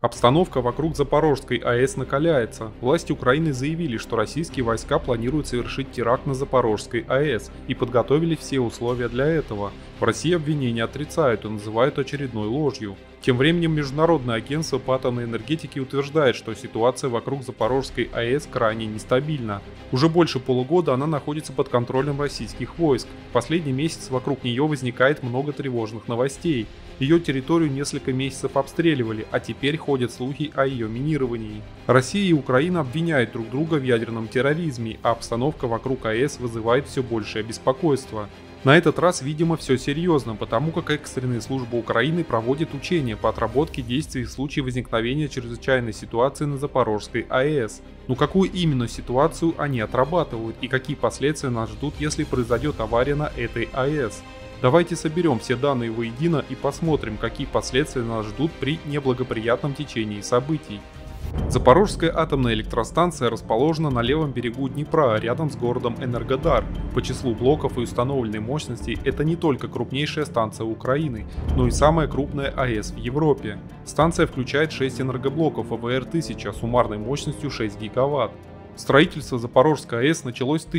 Обстановка вокруг Запорожской АЭС накаляется. Власти Украины заявили, что российские войска планируют совершить теракт на Запорожской АЭС и подготовили все условия для этого. В России обвинения отрицают и называют очередной ложью. Тем временем Международное агентство по атомной энергетике утверждает, что ситуация вокруг Запорожской АЭС крайне нестабильна. Уже больше полугода она находится под контролем российских войск. В последний месяц вокруг нее возникает много тревожных новостей. Ее территорию несколько месяцев обстреливали, а теперь ходят слухи о ее минировании. Россия и Украина обвиняют друг друга в ядерном терроризме, а обстановка вокруг АЭС вызывает все большее беспокойство. На этот раз, видимо, все серьезно, потому как экстренные службы Украины проводят учения по отработке действий в случае возникновения чрезвычайной ситуации на Запорожской АЭС. Но какую именно ситуацию они отрабатывают и какие последствия нас ждут, если произойдет авария на этой АЭС? Давайте соберем все данные воедино и посмотрим, какие последствия нас ждут при неблагоприятном течении событий. Запорожская атомная электростанция расположена на левом берегу Днепра, рядом с городом Энергодар. По числу блоков и установленной мощности это не только крупнейшая станция Украины, но и самая крупная АЭС в Европе. Станция включает 6 энергоблоков АВР-1000 суммарной мощностью 6 гигаватт. Строительство Запорожской АЭС началось в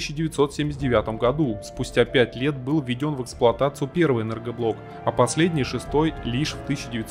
1979 году. Спустя 5 лет был введен в эксплуатацию первый энергоблок, а последний, шестой, лишь в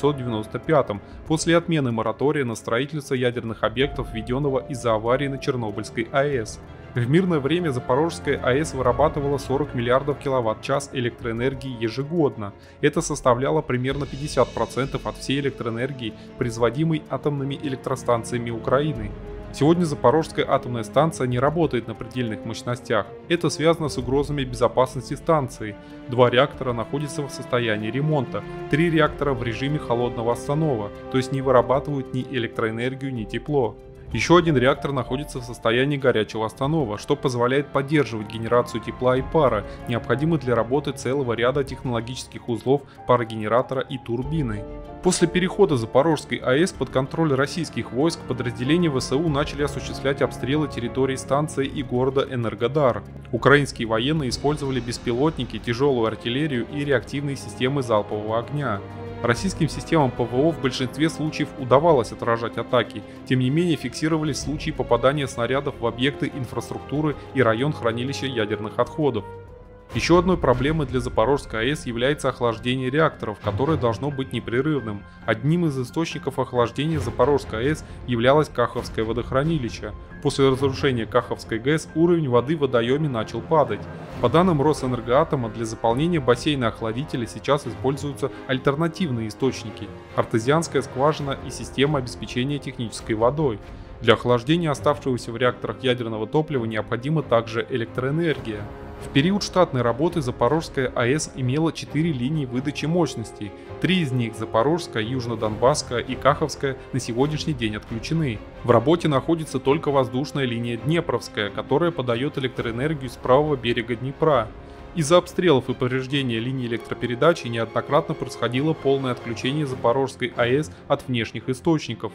1995 после отмены моратория на строительство ядерных объектов, введенного из-за аварии на Чернобыльской АЭС. В мирное время Запорожская АЭС вырабатывала 40 миллиардов киловатт-час электроэнергии ежегодно. Это составляло примерно 50% от всей электроэнергии, производимой атомными электростанциями Украины. Сегодня Запорожская атомная станция не работает на предельных мощностях. Это связано с угрозами безопасности станции. 2 реактора находятся в состоянии ремонта, 3 реактора в режиме холодного останова, то есть не вырабатывают ни электроэнергию, ни тепло. Еще один реактор находится в состоянии горячего останова, что позволяет поддерживать генерацию тепла и пара, необходимых для работы целого ряда технологических узлов парогенератора и турбины. После перехода Запорожской АЭС под контроль российских войск подразделения ВСУ начали осуществлять обстрелы территории станции и города Энергодар. Украинские военные использовали беспилотники, тяжелую артиллерию и реактивные системы залпового огня. Российским системам ПВО в большинстве случаев удавалось отражать атаки, тем не менее фиксировались случаи попадания снарядов в объекты инфраструктуры и район хранилища ядерных отходов. Еще одной проблемой для Запорожской АЭС является охлаждение реакторов, которое должно быть непрерывным. Одним из источников охлаждения Запорожской АЭС являлось Каховское водохранилище. После разрушения Каховской ГЭС уровень воды в водоеме начал падать. По данным Росэнергоатома, для заполнения бассейна охладителя сейчас используются альтернативные источники – артезианская скважина и система обеспечения технической водой. Для охлаждения оставшегося в реакторах ядерного топлива необходима также электроэнергия. В период штатной работы Запорожская АЭС имела 4 линии выдачи мощностей. 3 из них – Запорожская, Южно-Донбасская и Каховская – на сегодняшний день отключены. В работе находится только воздушная линия Днепровская, которая подает электроэнергию с правого берега Днепра. Из-за обстрелов и повреждения линии электропередачи неоднократно происходило полное отключение Запорожской АЭС от внешних источников.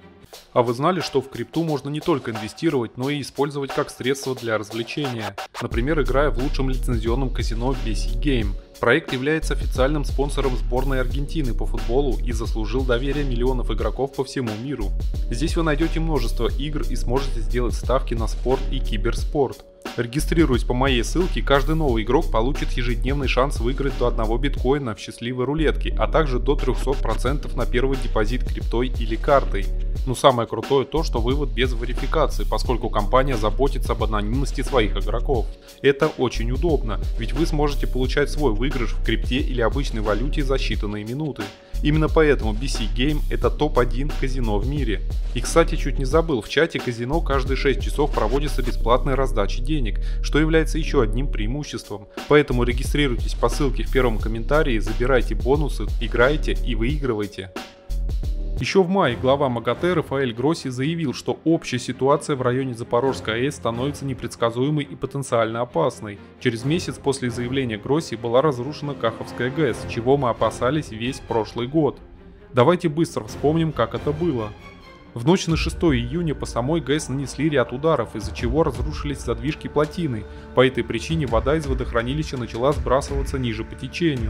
А вы знали, что в крипту можно не только инвестировать, но и использовать как средство для развлечения? Например, играя в лучшем лицензионном казино BC Game. Проект является официальным спонсором сборной Аргентины по футболу и заслужил доверие миллионов игроков по всему миру. Здесь вы найдете множество игр и сможете сделать ставки на спорт и киберспорт. Регистрируясь по моей ссылке, каждый новый игрок получит ежедневный шанс выиграть до 1 биткоина в счастливой рулетке, а также до 300% на первый депозит криптой или картой. Но самое крутое то, что вывод без верификации, поскольку компания заботится об анонимности своих игроков. Это очень удобно, ведь вы сможете получать свой выигрыш в крипте или обычной валюте за считанные минуты. Именно поэтому BC Game – это топ-1 казино в мире. И, кстати, чуть не забыл, в чате казино каждые 6 часов проводится бесплатная раздача денег, что является еще одним преимуществом. Поэтому регистрируйтесь по ссылке в первом комментарии, забирайте бонусы, играйте и выигрывайте. Еще в мае глава МАГАТЭ Рафаэль Гросси заявил, что общая ситуация в районе Запорожской АЭС становится непредсказуемой и потенциально опасной. Через месяц после заявления Гросси была разрушена Каховская ГЭС, чего мы опасались весь прошлый год. Давайте быстро вспомним, как это было. В ночь на 6 июня по самой ГЭС нанесли ряд ударов, из-за чего разрушились задвижки плотины. По этой причине вода из водохранилища начала сбрасываться ниже по течению.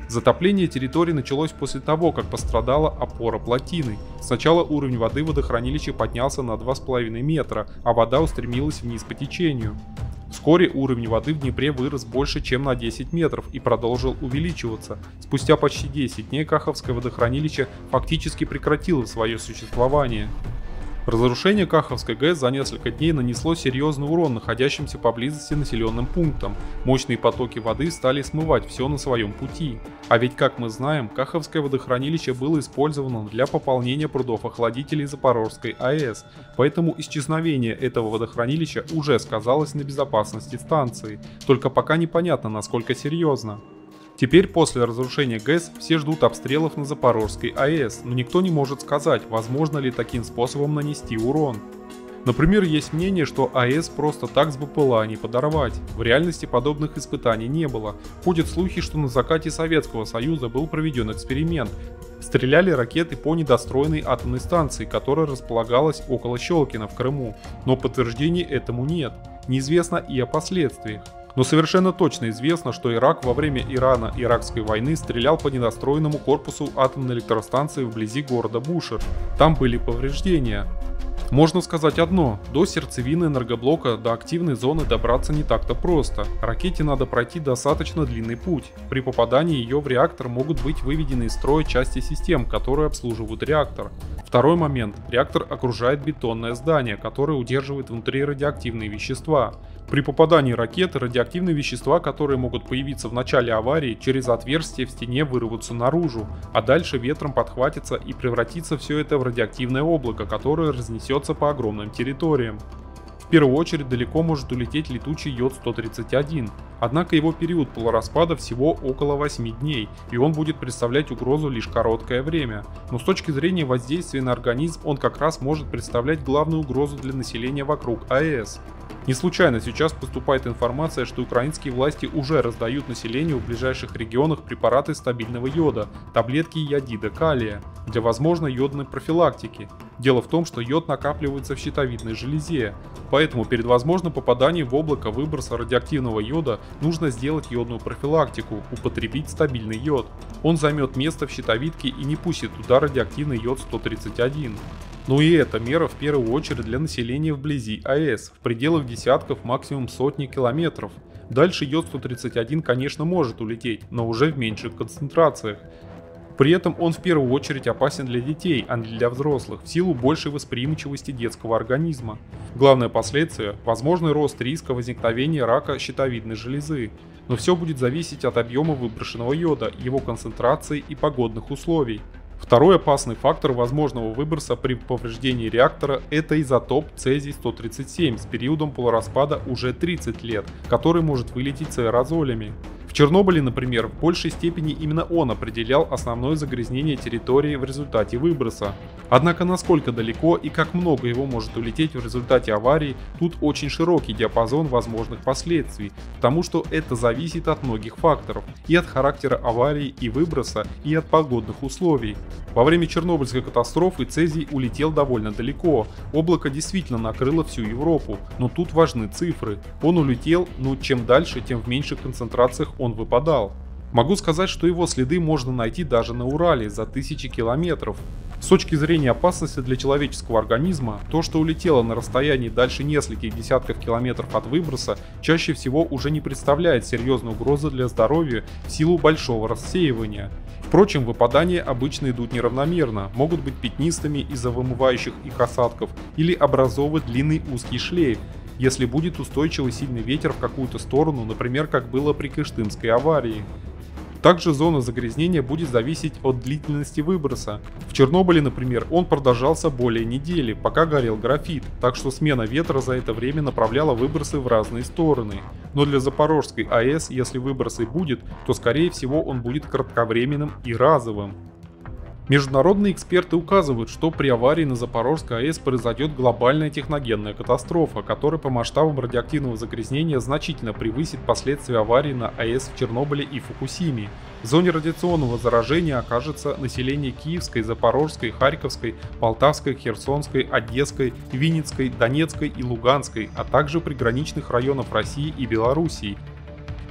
Затопление территории началось после того, как пострадала опора плотины. Сначала уровень воды в водохранилище поднялся на 2,5 метра, а вода устремилась вниз по течению. Вскоре уровень воды в Днепре вырос больше, чем на 10 метров и продолжил увеличиваться. Спустя почти 10 дней Каховское водохранилище фактически прекратило свое существование. Разрушение Каховской ГЭС за несколько дней нанесло серьезный урон находящимся поблизости населенным пунктам. Мощные потоки воды стали смывать все на своем пути. А ведь, как мы знаем, Каховское водохранилище было использовано для пополнения прудов охладителей Запорожской АЭС, поэтому исчезновение этого водохранилища уже сказалось на безопасности станции, только пока непонятно, насколько серьезно. Теперь после разрушения ГЭС все ждут обстрелов на Запорожской АЭС, но никто не может сказать, возможно ли таким способом нанести урон. Например, есть мнение, что АЭС просто так с БПЛА не подорвать. В реальности подобных испытаний не было. Ходят слухи, что на закате Советского Союза был проведен эксперимент. Стреляли ракеты по недостроенной атомной станции, которая располагалась около Щелкина в Крыму, но подтверждений этому нет. Неизвестно и о последствиях. Но совершенно точно известно, что Ирак во время Ирано-Иракской войны стрелял по недостроенному корпусу атомной электростанции вблизи города Бушер. Там были повреждения. Можно сказать одно: до сердцевины энергоблока до активной зоны добраться не так-то просто. Ракете надо пройти достаточно длинный путь. При попадании ее в реактор могут быть выведены из строя части систем, которые обслуживают реактор. Второй момент. Реактор окружает бетонное здание, которое удерживает внутри радиоактивные вещества. При попадании ракеты радиоактивные вещества, которые могут появиться в начале аварии, через отверстие в стене вырвутся наружу, а дальше ветром подхватится и превратится все это в радиоактивное облако, которое разнесется по огромным территориям. В первую очередь далеко может улететь летучий йод-131, однако его период полураспада всего около 8 дней, и он будет представлять угрозу лишь короткое время. Но с точки зрения воздействия на организм он как раз может представлять главную угрозу для населения вокруг АЭС. Не случайно сейчас поступает информация, что украинские власти уже раздают населению в ближайших регионах препараты стабильного йода, таблетки йодида калия, для возможной йодной профилактики. Дело в том, что йод накапливается в щитовидной железе, поэтому перед возможным попаданием в облако выброса радиоактивного йода нужно сделать йодную профилактику, употребить стабильный йод. Он займет место в щитовидке и не пустит туда радиоактивный йод-131. Но и эта мера в первую очередь для населения вблизи АЭС, в пределах десятков, максимум сотни километров. Дальше йод-131, конечно, может улететь, но уже в меньших концентрациях. При этом он в первую очередь опасен для детей, а не для взрослых, в силу большей восприимчивости детского организма. Главное последствие – возможный рост риска возникновения рака щитовидной железы. Но все будет зависеть от объема выброшенного йода, его концентрации и погодных условий. Второй опасный фактор возможного выброса при повреждении реактора – это изотоп цезий-137 с периодом полураспада уже 30 лет, который может вылететь с аэрозолями. В Чернобыле, например, в большей степени именно он определял основное загрязнение территории в результате выброса. Однако насколько далеко и как много его может улететь в результате аварии, тут очень широкий диапазон возможных последствий, потому что это зависит от многих факторов, и от характера аварии и выброса, и от погодных условий. Во время Чернобыльской катастрофы цезий улетел довольно далеко, облако действительно накрыло всю Европу, но тут важны цифры. Он улетел, но чем дальше, тем в меньших концентрациях он выпадал. Могу сказать, что его следы можно найти даже на Урале за тысячи километров. С точки зрения опасности для человеческого организма, то, что улетело на расстоянии дальше нескольких десятков километров от выброса, чаще всего уже не представляет серьезной угрозы для здоровья в силу большого рассеивания. Впрочем, выпадания обычно идут неравномерно, могут быть пятнистыми из-за вымывающих их осадков или образовывать длинный узкий шлейф, если будет устойчивый сильный ветер в какую-то сторону, например, как было при Кыштымской аварии. Также зона загрязнения будет зависеть от длительности выброса. В Чернобыле, например, он продолжался более недели, пока горел графит, так что смена ветра за это время направляла выбросы в разные стороны. Но для Запорожской АЭС, если выброс и будет, то скорее всего он будет кратковременным и разовым. Международные эксперты указывают, что при аварии на Запорожской АЭС произойдет глобальная техногенная катастрофа, которая по масштабам радиоактивного загрязнения значительно превысит последствия аварии на АЭС в Чернобыле и Фукусиме. В зоне радиационного заражения окажется население Киевской, Запорожской, Харьковской, Полтавской, Херсонской, Одесской, Винницкой, Донецкой и Луганской, а также приграничных районов России и Белоруссии.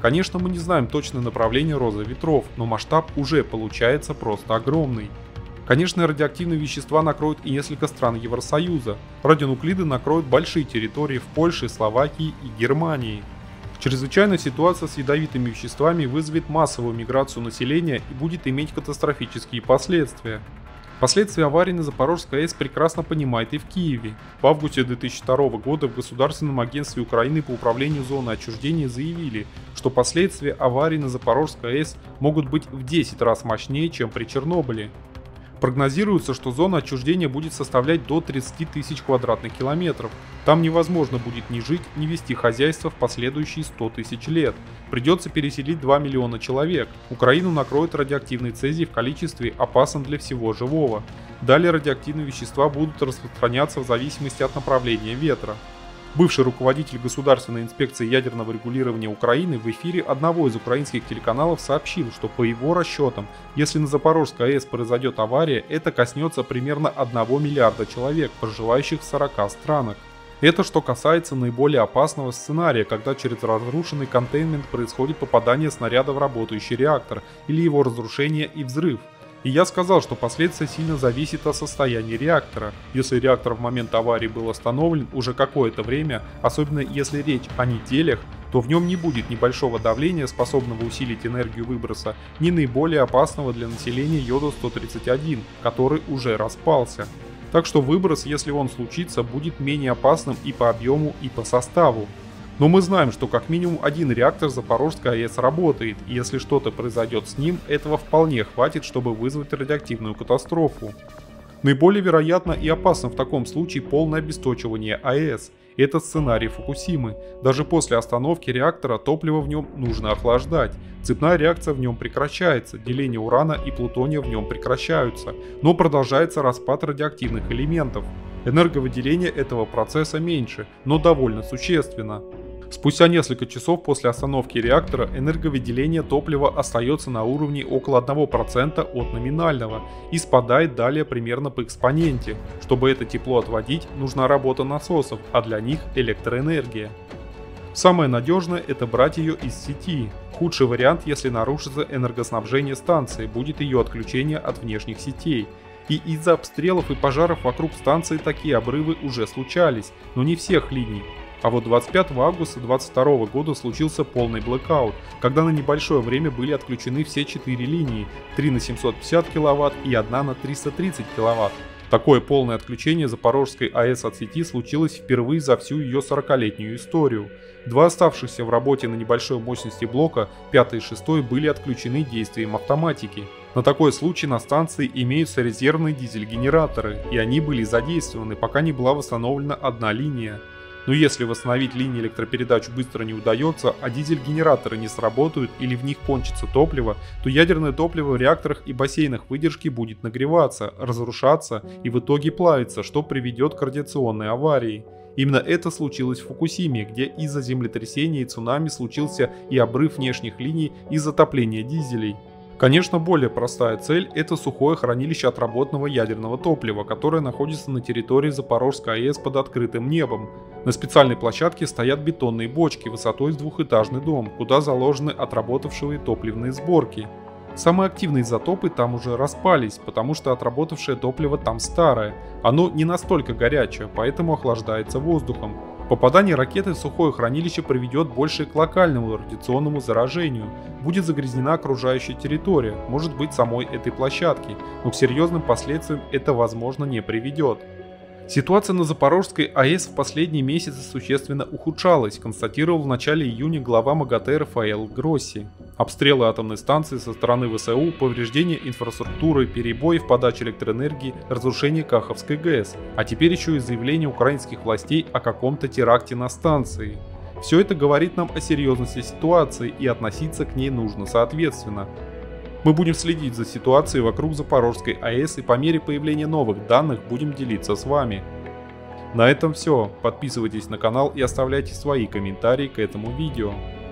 Конечно, мы не знаем точное направление розы ветров, но масштаб уже получается просто огромный. Конечно, радиоактивные вещества накроют и несколько стран Евросоюза. Радионуклиды накроют большие территории в Польше, Словакии и Германии. Чрезвычайная ситуация с ядовитыми веществами вызовет массовую миграцию населения и будет иметь катастрофические последствия. Последствия аварии на Запорожской АЭС прекрасно понимают и в Киеве. В августе 2002 года в Государственном агентстве Украины по управлению зоной отчуждения заявили, что последствия аварии на Запорожской АЭС могут быть в 10 раз мощнее, чем при Чернобыле. Прогнозируется, что зона отчуждения будет составлять до 30 тысяч квадратных километров. Там невозможно будет ни жить, ни вести хозяйство в последующие 100 тысяч лет. Придется переселить 2 миллиона человек. Украину накроет радиоактивный цезий в количестве, опасном для всего живого. Далее радиоактивные вещества будут распространяться в зависимости от направления ветра. Бывший руководитель Государственной инспекции ядерного регулирования Украины в эфире одного из украинских телеканалов сообщил, что по его расчетам, если на Запорожской АЭС произойдет авария, это коснется примерно 1 миллиарда человек, проживающих в 40 странах. Это что касается наиболее опасного сценария, когда через разрушенный контейнмент происходит попадание снаряда в работающий реактор или его разрушение и взрыв. И я сказал, что последствия сильно зависят от состояния реактора. Если реактор в момент аварии был остановлен уже какое-то время, особенно если речь о неделях, то в нем не будет ни большого давления, способного усилить энергию выброса, ни наиболее опасного для населения йода-131, который уже распался. Так что выброс, если он случится, будет менее опасным и по объему, и по составу. Но мы знаем, что как минимум один реактор Запорожской АЭС работает, и если что-то произойдет с ним, этого вполне хватит, чтобы вызвать радиоактивную катастрофу. Наиболее вероятно и опасно в таком случае полное обесточивание АЭС. Это сценарий Фукусимы. Даже после остановки реактора топливо в нем нужно охлаждать. Цепная реакция в нем прекращается, деление урана и плутония в нем прекращаются, но продолжается распад радиоактивных элементов. Энерговыделение этого процесса меньше, но довольно существенно. Спустя несколько часов после остановки реактора энерговыделение топлива остается на уровне около 1% от номинального и спадает далее примерно по экспоненте. Чтобы это тепло отводить, нужна работа насосов, а для них электроэнергия. Самое надежное – это брать ее из сети. Худший вариант, если нарушится энергоснабжение станции, будет ее отключение от внешних сетей. И из-за обстрелов и пожаров вокруг станции такие обрывы уже случались, но не всех линий. А вот 25 августа 2022 года случился полный блэкаут, когда на небольшое время были отключены все 4 линии, 3 на 750 кВт и 1 на 330 кВт. Такое полное отключение Запорожской АЭС от сети случилось впервые за всю ее 40-летнюю историю. Два оставшихся в работе на небольшой мощности блока, 5 и 6, были отключены действием автоматики. На такой случай на станции имеются резервные дизель-генераторы, и они были задействованы, пока не была восстановлена одна линия. Но если восстановить линии электропередач быстро не удается, а дизель-генераторы не сработают или в них кончится топливо, то ядерное топливо в реакторах и бассейнах выдержки будет нагреваться, разрушаться и в итоге плавиться, что приведет к радиационной аварии. Именно это случилось в Фукусиме, где из-за землетрясения и цунами случился и обрыв внешних линий и затопление дизелей. Конечно, более простая цель – это сухое хранилище отработанного ядерного топлива, которое находится на территории Запорожской АЭС под открытым небом. На специальной площадке стоят бетонные бочки высотой с двухэтажный дом, куда заложены отработавшие топливные сборки. Самые активные изотопы там уже распались, потому что отработавшее топливо там старое. Оно не настолько горячее, поэтому охлаждается воздухом. Попадание ракеты в сухое хранилище приведет больше к локальному радиационному заражению. Будет загрязнена окружающая территория, может быть самой этой площадки, но к серьезным последствиям это возможно не приведет. Ситуация на Запорожской АЭС в последние месяцы существенно ухудшалась, констатировал в начале июня глава МАГАТЭ Рафаэль Гросси. Обстрелы атомной станции со стороны ВСУ, повреждение инфраструктуры, перебои в подаче электроэнергии, разрушение Каховской ГЭС, а теперь еще и заявление украинских властей о каком-то теракте на станции. Все это говорит нам о серьезности ситуации, и относиться к ней нужно соответственно. Мы будем следить за ситуацией вокруг Запорожской АЭС и по мере появления новых данных будем делиться с вами. На этом все. Подписывайтесь на канал и оставляйте свои комментарии к этому видео.